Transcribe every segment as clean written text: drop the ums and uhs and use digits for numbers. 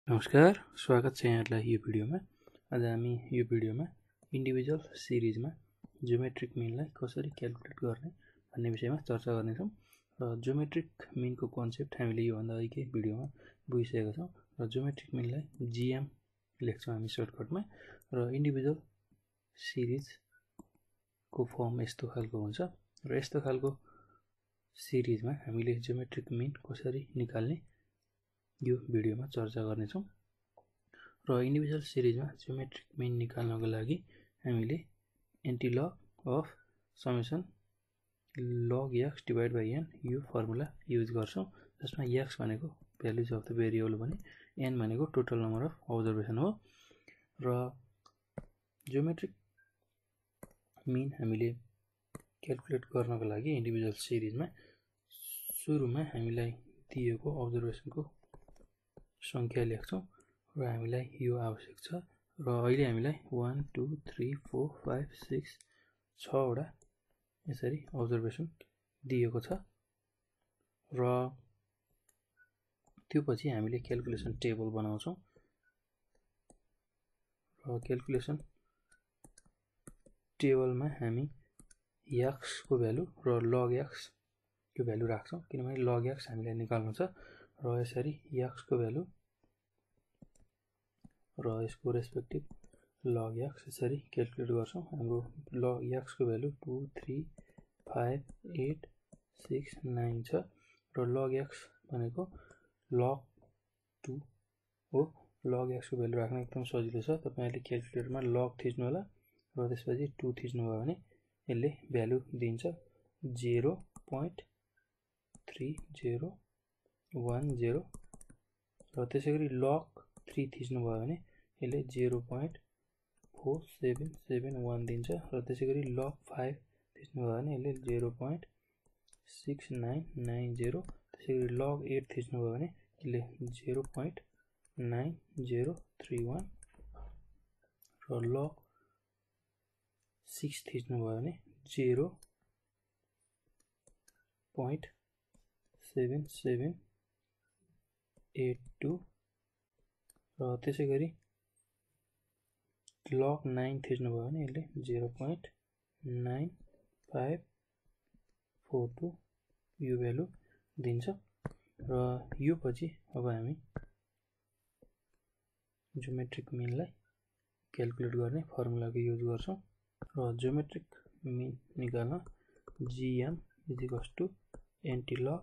नमस्कार, स्वागत छ यहाँलाई यो भिडियोमा। आज हामी यो भिडियोमा इन्डिभिजुअल सिरिजमा ज्योमेट्रिक मिनलाई कसरी क्याल्कुलेट गर्ने भन्ने विषयमा चर्चा गर्नेछौँ। र ज्योमेट्रिक मिनको कन्सेप्ट हामीले योभन्दा अघिकै भिडियोमा बुझिसकेका छौँ। र ज्योमेट्रिक मिनलाई जिएम लेख्छौँ हामी सर्टकटमा। र इन्डिभिजुअल सिरिजको फर्म यस्तो खालको हुन्छ। र यस्तो खालको सिरिजमा हामीले ज्योमेट्रिक मिन कसरी निकाल्ने यो भिडियोमा चर्चा गर्नेछौँ। र इन्डिभिजुअल सिरिजमा ज्योमेट्रिक मिन निकाल्नको लागि हामीले antilog of summation log x divide by n यो फर्मुला युज गर्छौँ, जसमा एक्स भनेको भ्यालुज अफ द भेरिएबल भने एन भनेको टोटल नम्बर अफ अब्जर्भेसन हो। र ज्योमेट्रिक मिन हामीले क्याल्कुलेट गर्नको लागि इन्डिभिजुअल सिरिजमा सुरुमा हामीलाई दिएको अब्जर्भेसनको संख्या लेख्छौँ र हामीलाई यो आवश्यक छ। र अहिले हामीलाई 1 2 3 4 5 6 6वटा यसरी अब्जर्भेसन दिएको छ। र त्यो पछि हामीले क्याल्कुलेसन टेबल बनाउँछौँ। र क्याल्कुलेसन टेबलमा हामी एक्स को भ्यालु र लग एक्स को भ्यालु राख्छौँ, किनभने लग एक्स हामीलाई निकाल्नु छ। र यसरी एक्स को भ्यालु र यसको रेस्पेक्टिभ लग एक्स यसरी क्याल्कुलेट गर्छौँ। हाम्रो लग एक्स को भ्यालु 2 3 5 8 6 9 छ। र लग एक्स भनेको लग 2 हो। लग एक्स को भ्यालु राख्न एकदम सजिलो छ। तपाईहरुले क्याल्कुलेटरमा लग थिच्नु होला र त्यसपछि 2 थिच्नु भयो भने यसले भ्यालु दिन्छ 0.3010। र त्यसैगरी लग 3 थिच्नु भयो भने यसले 0.4771 दिन्छ। र त्यसैगरी लग 5 थिच्नु भयो भने यसले 0.6990। त्यसैगरी लग 8 थिच्नु भयो भने यसले 0.9031। र लग 6 थिच्नु भयो भने 0.7782। र त्यसैगरी लग 9 थिच्नु भयो भने यसले 0.9542 यो भ्यालु दिन्छ। र यो पछि अब हामी ज्योमेट्रिक मिनलाई क्याल्कुलेट गर्ने फर्मुलाको युज गर्छौँ। र ज्योमेट्रिक मिन निकाल्न GM equals to antilog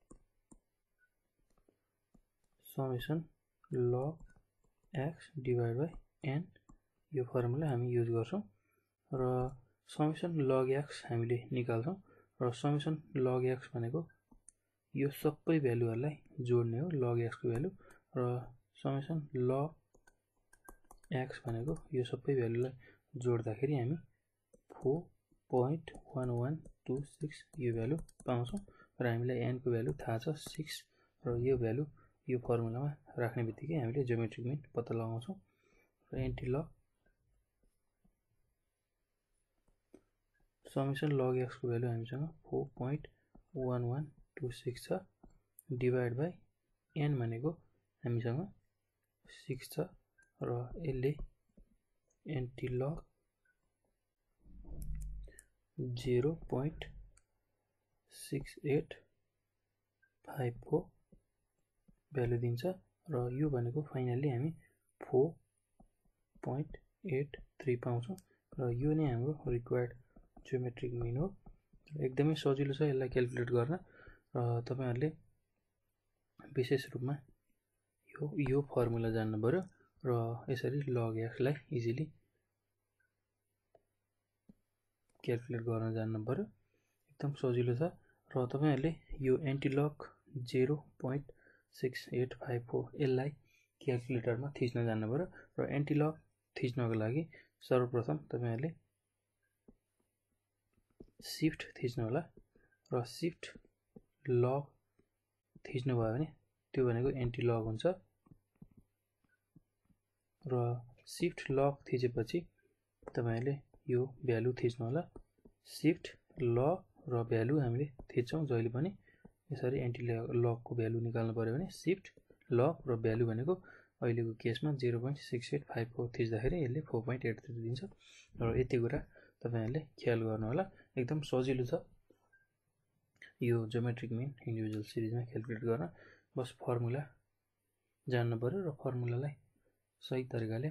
summation log x divide by n यो फर्मुला हामी युज गर्छौँ। र समेसन लग एक्स हामीले निकाल्छौँ। र समेसन लग एक्स भनेको यो सबै भ्यालुहरूलाई जोड्ने हो, लग एक्स को भ्यालु। र समेसन लग एक्स भनेको यो सबै भ्यालुलाई जोड्दाखेरि हामी 4.1126 यो भ्यालु पाउँछौँ। र हामीलाई एन को भ्यालु थाहा छ 6। र यो भ्यालु यो फर्मुलामा राख्ने बित्तिकै हामीले ज्योमेट्रिक मिन पत्ता लगाउँछौँ। र एन्टिलग समेसन लग एक्स को भ्यालु हामीसँग 4.1126 छ, डिभाइड बाई एन भनेको हामीसँग 6 छ। र यसले एन्टिलग 0.6854 भ्यालु दिन्छ। र यो भनेको फाइनली हामी 4.83 पाउँछौँ। र यो नै हाम्रो रिक्वायर्ड ज्योमेट्रिक मिन हो। एकदमै सजिलो छ यसलाई क्याल्कुलेट गर्न। र तपाईहरुले विशेष रूपमा यो फर्मुला जान्नु पर्यो। र यसरी लग एक्स लाई इजिली क्याल्कुलेट गर्न जान्नु पर्यो। एकदम सजिलो छ। र तपाईहरुले यो एन्टिलग 0.6854 यसलाई क्याल्कुलेटरमा थिच्न जान्नु पर्यो। र एन्टिलग थिच्नको लागि सर्वप्रथम तपाईहरुले शिफ्ट थिच्नु होला। र शिफ्ट लग थिच्नु भयो भने त्यो भनेको एन्टिलग हुन्छ। र शिफ्ट लग थिचेपछि तपाईहरुले यो भ्यालु थिच्नु होला। शिफ्ट लग र भ्यालु हामीले थिच्छौँ जहिले पनि यसरी एन्टिलग को भ्यालु निकाल्नु पर्यो भने शिफ्ट लग र भ्यालु भनेको अहिलेको केसमा 0.6854 थिच्दाखेरि यसले 4.83 दिन्छ र यति कुरा तपाईहरुले ख्याल गर्नु होला। एकदम सजिलो छ यो ज्योमेट्रिक मिन इन्डिभिजुअल सिरिजमा क्याल्कुलेट गर्न। बस फर्मुला जान्नु पर्यो र फर्मुलालाई सही तरिकाले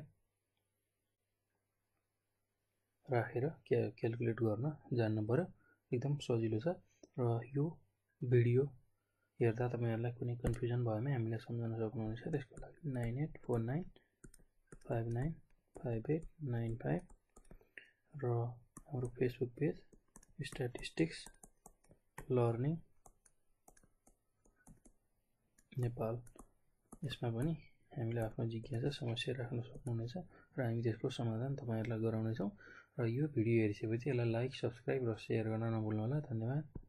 राखेर क्याल्कुलेट गर्न जान्नु पर्यो। एकदम सजिलो छ र यो भिडियो हेर्दा तपाईहरुलाई कुनै कन्फ्युजन भएमा हामीलाई सम्झाउन सक्नुहुनेछ। त्यसको लागि 9849595895 र हाम्रो Facebook page statistics learning Nepal, यसमा पनि हामीले आफ्नो जिज्ञासा समस्या राख्न सक्नुहुनेछ र हामी त्यसको समाधान तपाईहरुलाई गराउनेछौँ। र यो भिडियो हेरिसकेपछि यसलाई लाइक, सब्स्क्राइब र शेयर गर्न नभुल्नु होला। धन्यवाद।